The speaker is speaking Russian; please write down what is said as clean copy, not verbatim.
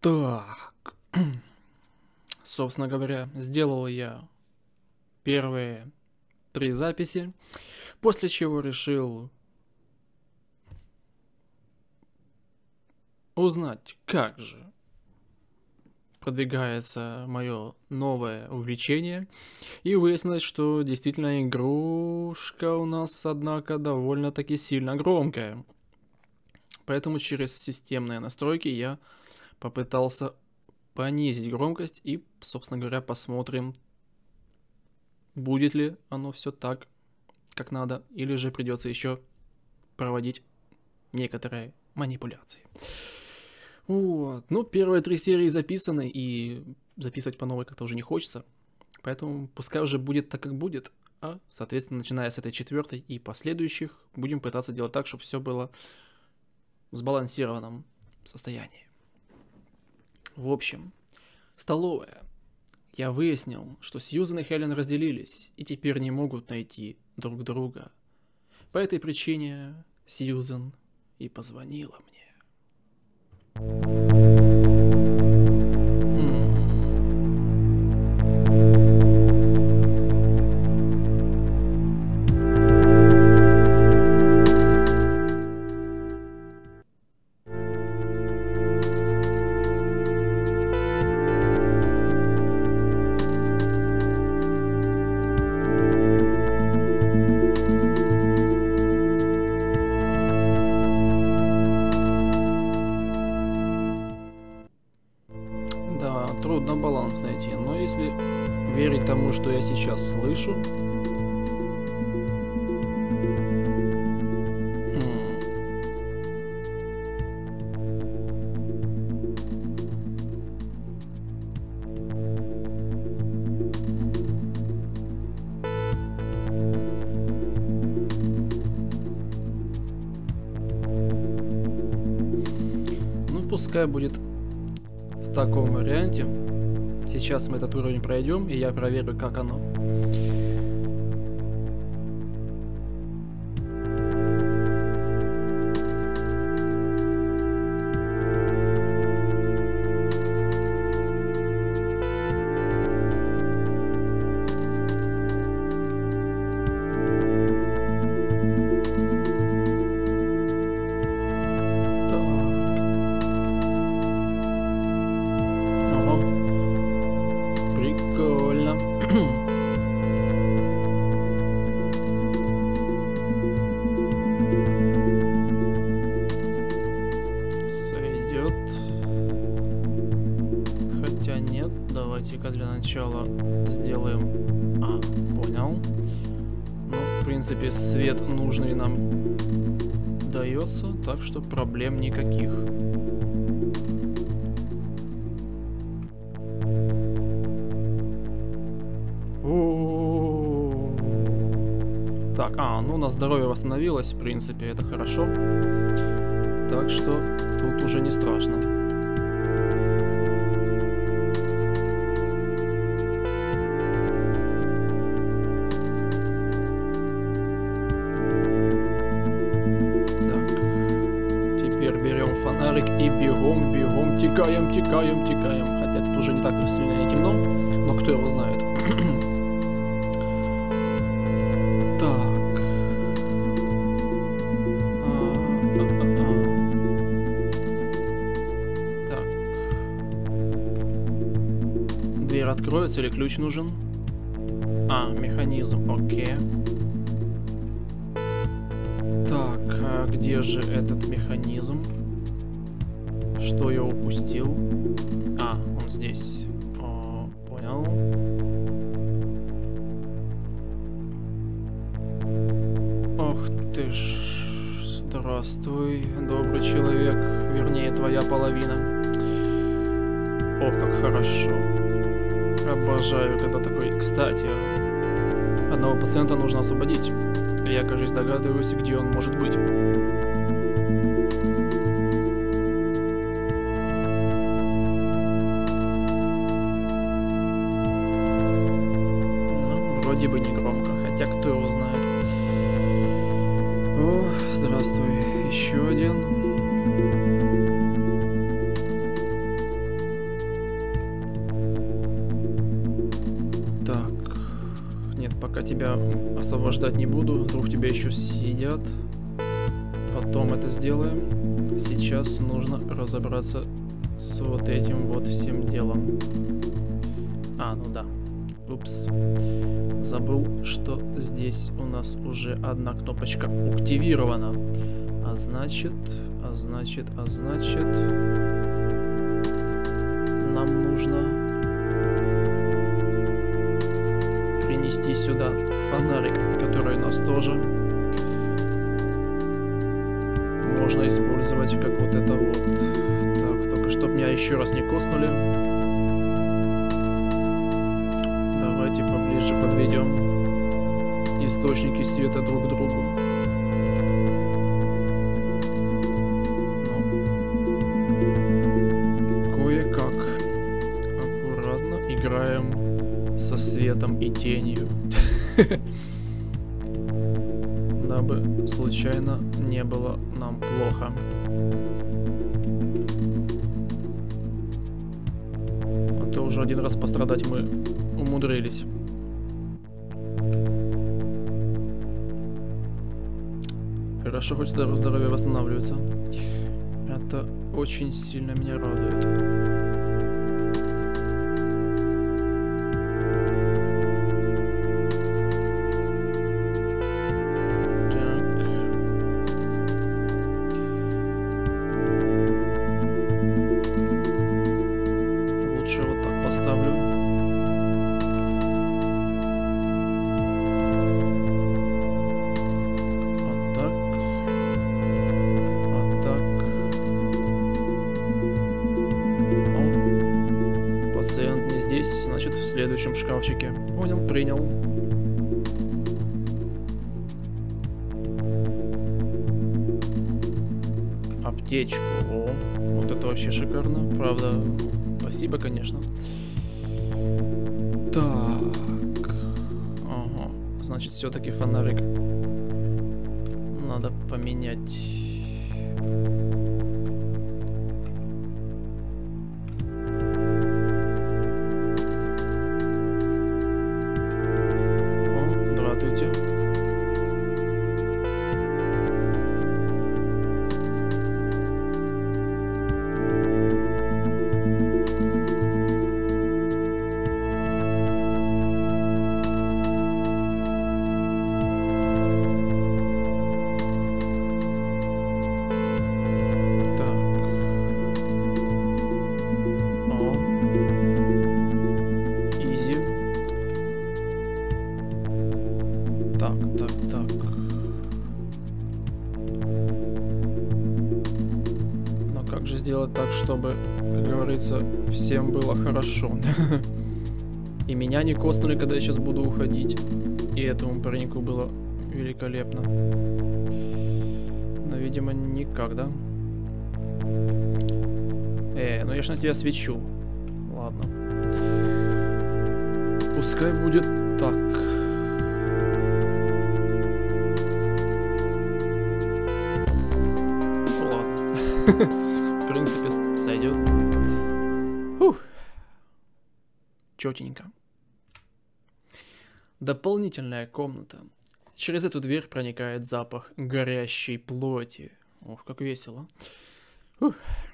Так, собственно говоря, сделал я первые 3 записи, после чего решил узнать, как же продвигается мое новое увлечение, и выяснилось, что действительно игрушка у нас, однако, довольно-таки сильно громкая. Поэтому через системные настройки я попытался понизить громкость и, собственно говоря, посмотрим, будет ли оно все так, как надо, или же придется еще проводить некоторые манипуляции. Вот. Ну, первые 3 серии записаны, и записывать по новой как-то уже не хочется. Поэтому пускай уже будет так, как будет. А, соответственно, начиная с этой 4-й и последующих, будем пытаться делать так, чтобы все было в сбалансированном состоянии. В общем, столовая. Я выяснил, что Сьюзен и Хелен разделились, и теперь не могут найти друг друга. По этой причине Сьюзен и позвонила мне. Трудно баланс найти, но если верить тому, что я сейчас слышу, ну пускай будет в таком варианте. Сейчас мы этот уровень пройдем, и я проверю, как оно. Сойдет. Хотя нет, давайте-ка для начала сделаем... понял. Ну, в принципе, свет нужный нам дается, так что проблем никаких. Так, ну у нас здоровье восстановилось, в принципе, это хорошо. Так что тут уже не страшно. Так, теперь берем фонарик и бегом, текаем. Хотя тут уже не так сильно и темно, но кто его знает. Дверь откроется или ключ нужен? Механизм, окей. Так, где же этот механизм? Что я упустил? Он здесь. Понял. Ох ты ж. Здравствуй, добрый человек. Вернее, твоя половина. Ох, как хорошо. Обожаю, когда такой... Кстати, одного пациента нужно освободить. Я, кажется, догадываюсь, где он может быть. Ну, вроде бы не громко, хотя кто его знает. О, здравствуй, еще один. тебя освобождать не буду. Вдруг тебя еще съедят. Потом это сделаем. Сейчас нужно разобраться с вот этим вот всем делом. А, ну да. Упс. Забыл, что здесь у нас уже одна кнопочка активирована. А значит... Нам нужно принести сюда фонарик, который у нас тоже можно использовать как вот это вот. Так, только чтобы меня еще раз не коснули. Давайте поближе подведем источники света друг к другу. Со светом и тенью. Дабы случайно не было нам плохо. А то уже один раз пострадать мы умудрились. Хорошо, хоть здоровье восстанавливается. Это очень сильно меня радует. Пациент не здесь, значит, в следующем шкафчике. Понял, принял. Аптечку. О, вот это вообще шикарно. Правда, спасибо, конечно. Так. Ага. Значит, все-таки фонарик надо поменять. Так. Но как же сделать так, чтобы, как говорится, всем было хорошо? И меня не коснули, когда я сейчас буду уходить. И этому пареньку было великолепно. Но, видимо, никак, да? Ну я ж на тебя свечу. Ладно. Пускай будет так. В принципе, сойдет. Четенько. Дополнительная комната. Через эту дверь проникает запах горящей плоти. Ох, как весело. Фух.